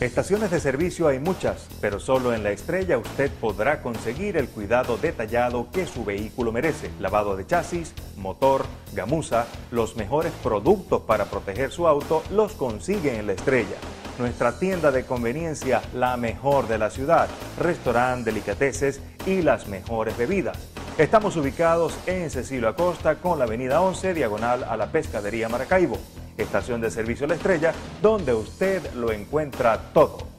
Estaciones de servicio hay muchas, pero solo en La Estrella usted podrá conseguir el cuidado detallado que su vehículo merece. Lavado de chasis, motor, gamuza, los mejores productos para proteger su auto los consigue en La Estrella. Nuestra tienda de conveniencia, la mejor de la ciudad, restaurante, delicateces y las mejores bebidas. Estamos ubicados en Cecilio Acosta con la avenida 11, diagonal a la Pescadería Maracaibo. Estación de servicio La Estrella, donde usted lo encuentra todo.